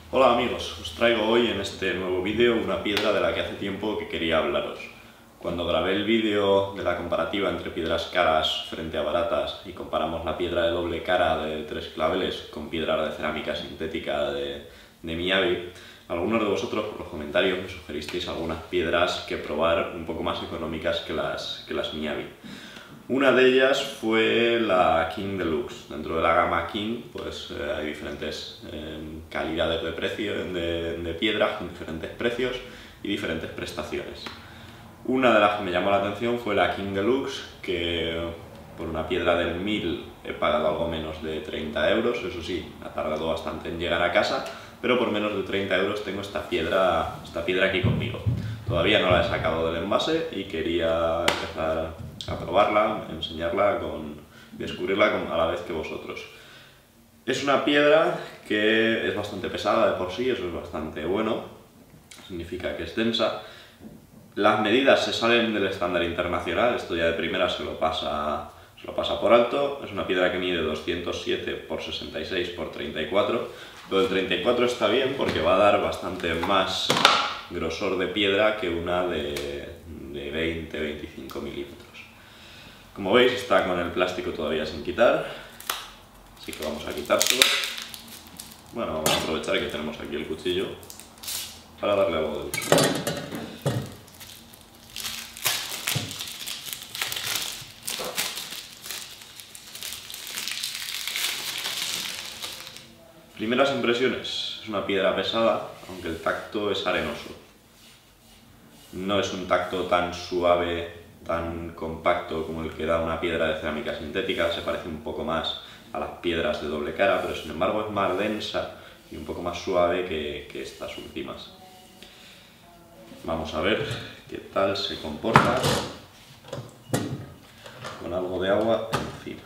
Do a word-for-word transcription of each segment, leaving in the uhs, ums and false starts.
Hola amigos, os traigo hoy en este nuevo vídeo una piedra de la que hace tiempo que quería hablaros. Cuando grabé el vídeo de la comparativa entre piedras caras frente a baratas y comparamos la piedra de doble cara de tres claveles con piedra de cerámica sintética de, de Miyabi, algunos de vosotros por los comentarios me sugeristeis algunas piedras que probar un poco más económicas que las, que las Miyabi. Una de ellas fue la King Deluxe. Dentro de la gama King pues eh, hay diferentes eh, calidades de precio de, de piedras con diferentes precios y diferentes prestaciones. Una de las que me llamó la atención fue la King Deluxe, que por una piedra del mil he pagado algo menos de treinta euros, eso sí, ha tardado bastante en llegar a casa, pero por menos de treinta euros tengo esta piedra, esta piedra aquí conmigo. Todavía no la he sacado del envase y quería empezar a probarla, enseñarla, con, descubrirla con, a la vez que vosotros. Es una piedra que es bastante pesada de por sí, eso es bastante bueno, significa que es densa. Las medidas se salen del estándar internacional, esto ya de primera se lo pasa, se lo pasa por alto. Es una piedra que mide doscientos siete por sesenta y seis por treinta y cuatro, pero el treinta y cuatro está bien porque va a dar bastante más grosor de piedra que una de, de veinte a veinticinco milímetros. Como veis, está con el plástico todavía sin quitar, así que vamos a quitárselo. Bueno, vamos a aprovechar que tenemos aquí el cuchillo para darle algo de uso. Primeras impresiones, es una piedra pesada, aunque el tacto es arenoso. No es un tacto tan suave, tan compacto como el que da una piedra de cerámica sintética, se parece un poco más a las piedras de doble cara, pero sin embargo es más densa y un poco más suave que, que estas últimas. Vamos a ver qué tal se comporta con algo de agua encima.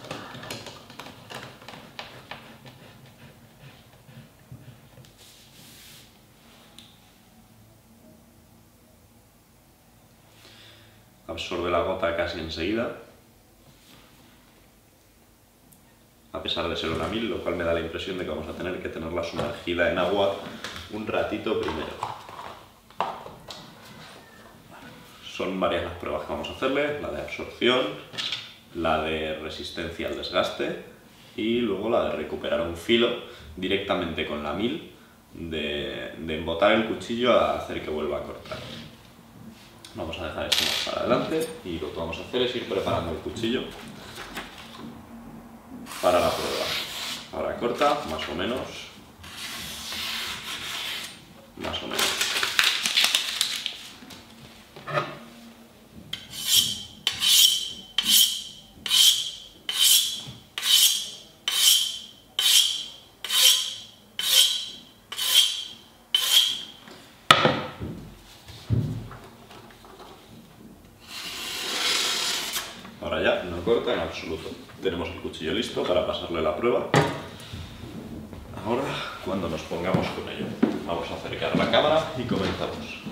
Absorbe la gota casi enseguida, a pesar de ser una mil, lo cual me da la impresión de que vamos a tener que tenerla sumergida en agua un ratito primero. Son varias las pruebas que vamos a hacerle, la de absorción, la de resistencia al desgaste y luego la de recuperar un filo directamente con la mil, de, de embotar el cuchillo a hacer que vuelva a cortar. Vamos a dejar esto más para adelante y lo que vamos a hacer es ir preparando el cuchillo para la prueba. Ahora corta, más o menos, más o menos. Ahora ya no corta en absoluto. Tenemos el cuchillo listo para pasarle la prueba. Ahora, cuando nos pongamos con ello, vamos a acercar la cámara y comenzamos.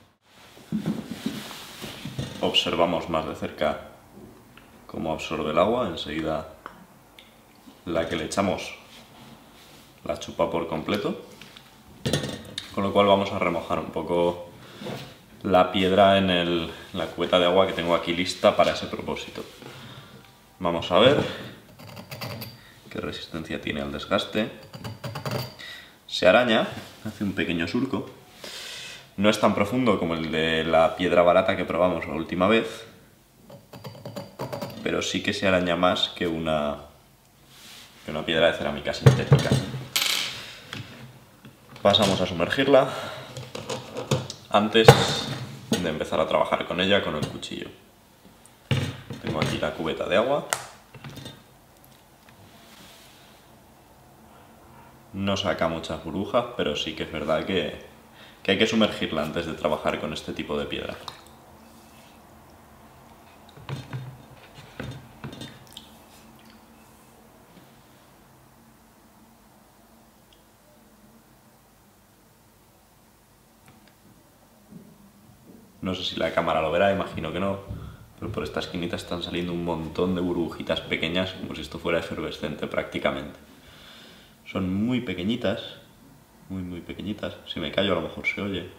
Observamos más de cerca cómo absorbe el agua. Enseguida la que le echamos la chupa por completo. Con lo cual vamos a remojar un poco la piedra en el, la cubeta de agua que tengo aquí lista para ese propósito. Vamos a ver qué resistencia tiene al desgaste. Se araña, hace un pequeño surco. No es tan profundo como el de la piedra barata que probamos la última vez, pero sí que se araña más que una, que una piedra de cerámica sintética. Pasamos a sumergirla antes de empezar a trabajar con ella con el cuchillo. Tengo aquí la cubeta de agua. No saca muchas burbujas, pero sí que es verdad que, que hay que sumergirla antes de trabajar con este tipo de piedra. No sé si la cámara lo verá, imagino que no, pero por esta esquinita están saliendo un montón de burbujitas pequeñas, como si esto fuera efervescente prácticamente. Son muy pequeñitas, muy muy pequeñitas. Si me callo a lo mejor se oye.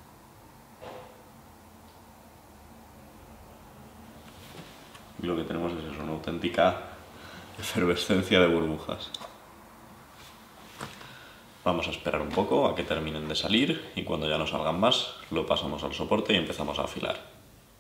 Y lo que tenemos es eso, una auténtica efervescencia de burbujas. Vamos a esperar un poco a que terminen de salir y cuando ya no salgan más lo pasamos al soporte y empezamos a afilar.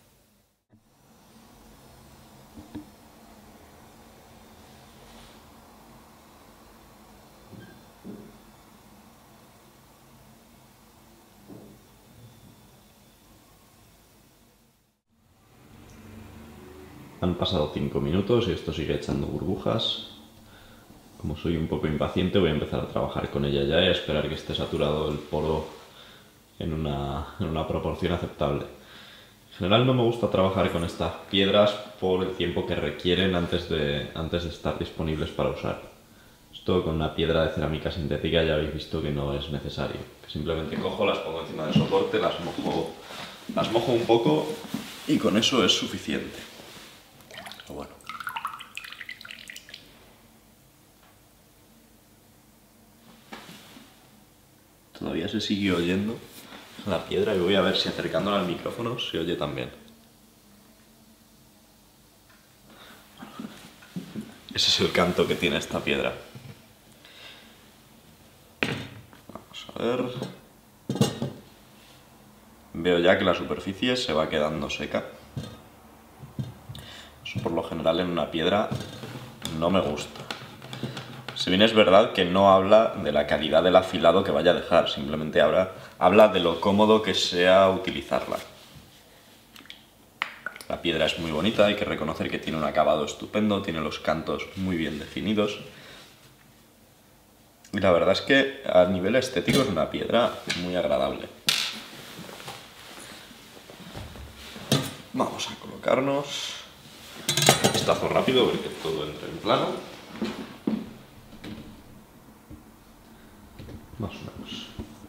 Han pasado cinco minutos y esto sigue echando burbujas. Como soy un poco impaciente voy a empezar a trabajar con ella ya y a esperar que esté saturado el poro en una, en una proporción aceptable. En general no me gusta trabajar con estas piedras por el tiempo que requieren antes de, antes de estar disponibles para usar. Esto con una piedra de cerámica sintética ya habéis visto que no es necesario. Que simplemente cojo, las pongo encima del soporte, las mojo, las mojo un poco y con eso es suficiente. Pero bueno. Todavía se sigue oyendo la piedra y voy a ver si acercándola al micrófono se oye también. Ese es el canto que tiene esta piedra. Vamos a ver. Veo ya que la superficie se va quedando seca. Eso por lo general en una piedra no me gusta. Si bien es verdad que no habla de la calidad del afilado que vaya a dejar, simplemente habla, habla de lo cómodo que sea utilizarla. La piedra es muy bonita, hay que reconocer que tiene un acabado estupendo, tiene los cantos muy bien definidos. Y la verdad es que a nivel estético es una piedra muy agradable. Vamos a colocarnos. Un vistazo rápido, ver que todo entre en plano. Más o menos.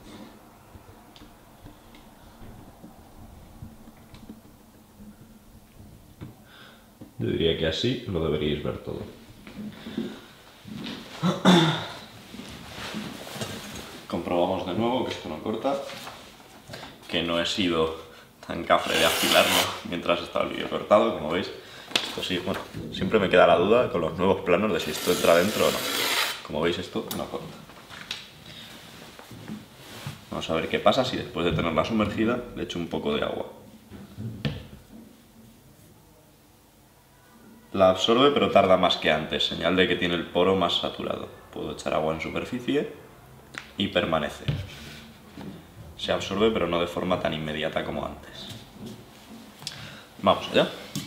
Yo diría que así lo deberíais ver todo. Comprobamos de nuevo que esto no corta, que no he sido tan cafre de afilarlo mientras estaba el vídeo cortado, como veis. Esto sí, bueno, siempre me queda la duda con los nuevos planos de si esto entra dentro o no. Como veis, esto no corta. Vamos a ver qué pasa si después de tenerla sumergida le echo un poco de agua. La absorbe pero tarda más que antes, señal de que tiene el poro más saturado. Puedo echar agua en superficie y permanece. Se absorbe pero no de forma tan inmediata como antes. Vamos allá.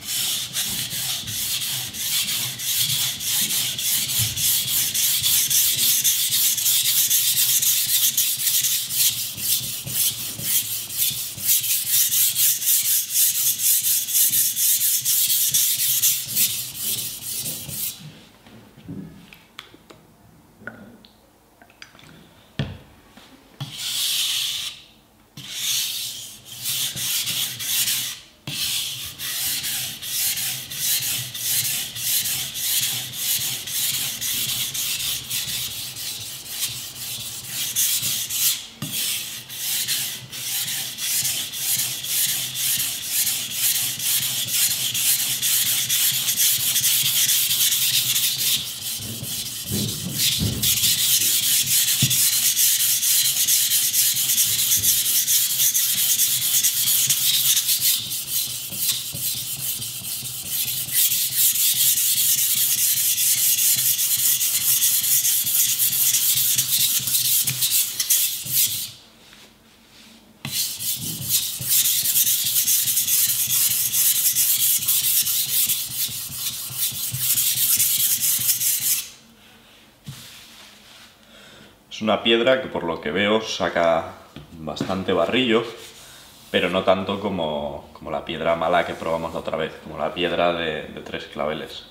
Es una piedra que por lo que veo saca bastante barrillo, pero no tanto como, como la piedra mala que probamos la otra vez, como la piedra de, de tres claveles.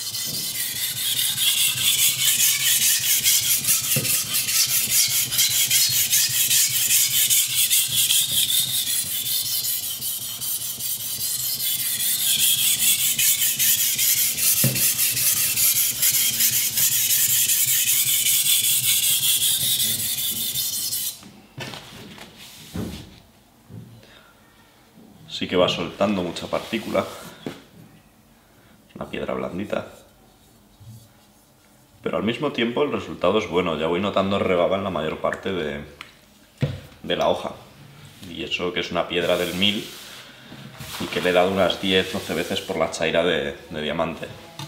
Sí que va soltando mucha partícula, es una piedra blandita, pero al mismo tiempo el resultado es bueno, ya voy notando rebaba en la mayor parte de, de la hoja, y eso que es una piedra del mil y que le he dado unas diez doce veces por la chaira de, de diamante.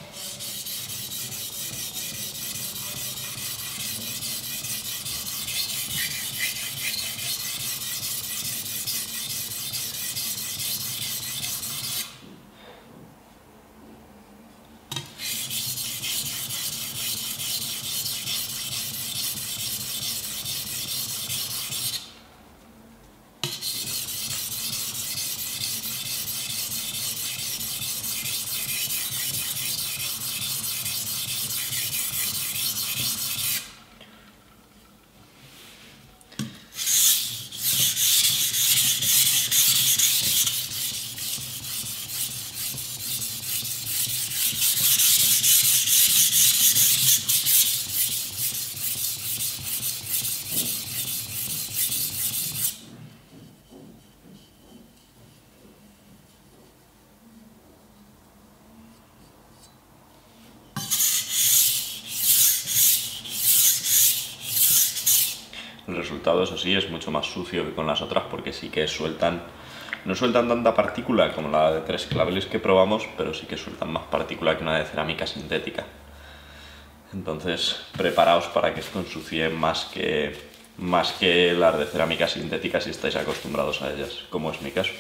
El resultado, eso sí, es mucho más sucio que con las otras porque sí que sueltan, no sueltan tanta partícula como la de tres claveles que probamos, pero sí que sueltan más partícula que una de cerámica sintética. Entonces, preparaos para que esto ensucie más que, más que las de cerámica sintética si estáis acostumbrados a ellas, como es mi caso.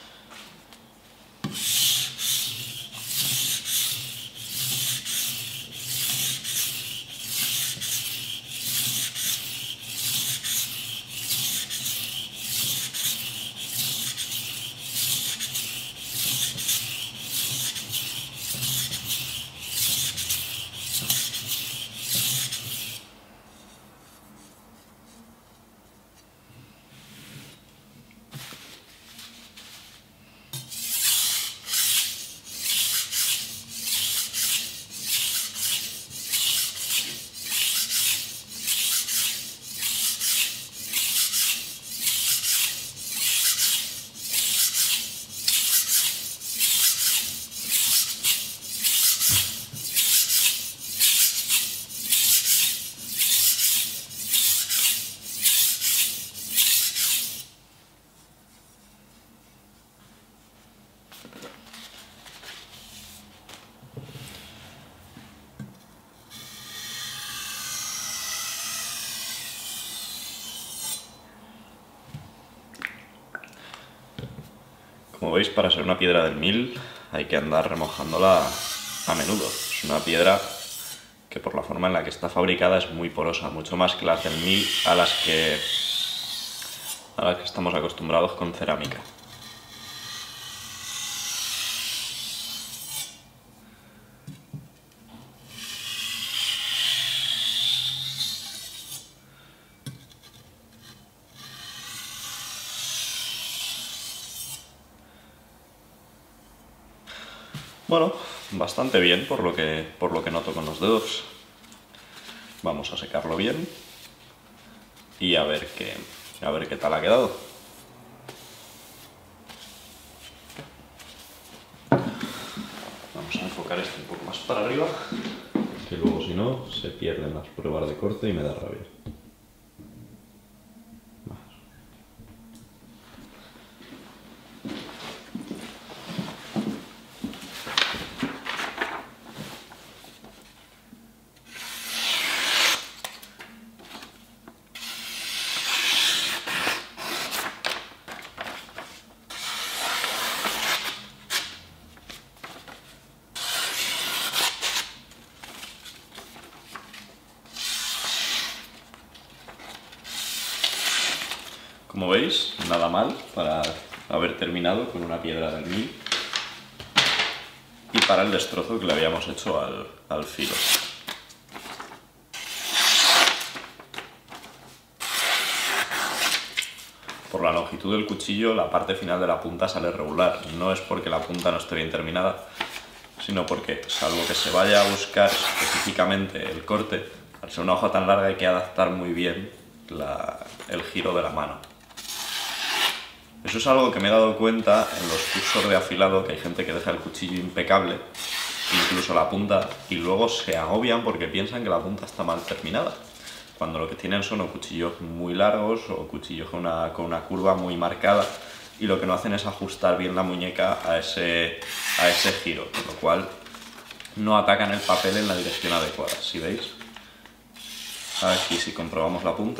Como veis, para ser una piedra del mil hay que andar remojándola a menudo. Es una piedra que por la forma en la que está fabricada es muy porosa, mucho más que las del mil a las que, a las que estamos acostumbrados con cerámica. Bueno, bastante bien por lo que, por lo que noto con los dedos. Vamos a secarlo bien y a ver qué, a ver qué tal ha quedado. Vamos a enfocar esto un poco más para arriba, que luego si no se pierden las pruebas de corte y me da rabia. Como veis, nada mal para haber terminado con una piedra del mil. Y para el destrozo que le habíamos hecho al, al filo. Por la longitud del cuchillo, la parte final de la punta sale regular. No es porque la punta no esté bien terminada, sino porque, salvo que se vaya a buscar específicamente el corte, al ser una hoja tan larga hay que adaptar muy bien la, el giro de la mano. Eso es algo que me he dado cuenta en los cursos de afilado, que hay gente que deja el cuchillo impecable, incluso la punta, y luego se agobian porque piensan que la punta está mal terminada, cuando lo que tienen son o cuchillos muy largos o cuchillos con una, con una curva muy marcada, y lo que no hacen es ajustar bien la muñeca a ese, a ese giro, con lo cual no atacan el papel en la dirección adecuada. Si veis, aquí si comprobamos la punta,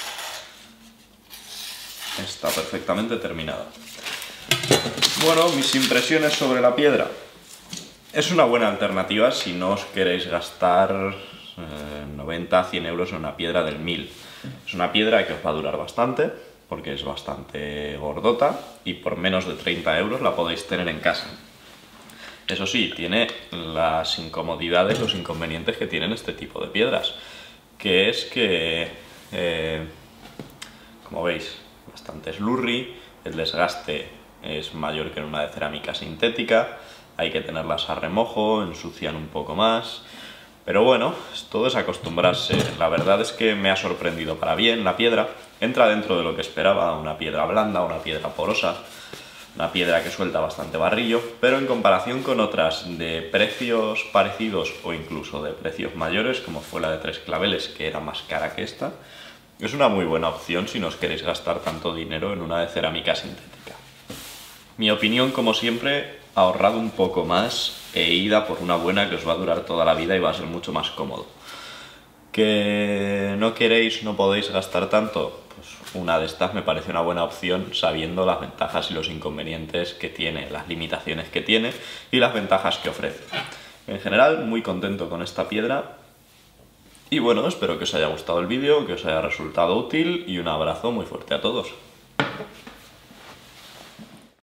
está perfectamente terminada. Bueno, mis impresiones sobre la piedra. Es una buena alternativa si no os queréis gastar eh, noventa a cien euros en una piedra del mil. Es una piedra que os va a durar bastante, porque es bastante gordota, y por menos de treinta euros la podéis tener en casa. Eso sí, tiene las incomodidades, los inconvenientes que tienen este tipo de piedras, que es que, eh, como veis, bastante slurry, el desgaste es mayor que en una de cerámica sintética, hay que tenerlas a remojo, ensucian un poco más, pero bueno, todo es acostumbrarse. La verdad es que me ha sorprendido para bien la piedra, entra dentro de lo que esperaba, una piedra blanda, una piedra porosa, una piedra que suelta bastante barrillo, pero en comparación con otras de precios parecidos o incluso de precios mayores, como fue la de tres claveles, que era más cara que esta, es una muy buena opción si no os queréis gastar tanto dinero en una de cerámica sintética. Mi opinión, como siempre, ahorrad un poco más e id a por una buena que os va a durar toda la vida y va a ser mucho más cómodo. ¿Que no queréis, no podéis gastar tanto? Pues una de estas me parece una buena opción, sabiendo las ventajas y los inconvenientes que tiene, las limitaciones que tiene y las ventajas que ofrece. En general, muy contento con esta piedra. Y bueno, espero que os haya gustado el vídeo, que os haya resultado útil, y un abrazo muy fuerte a todos.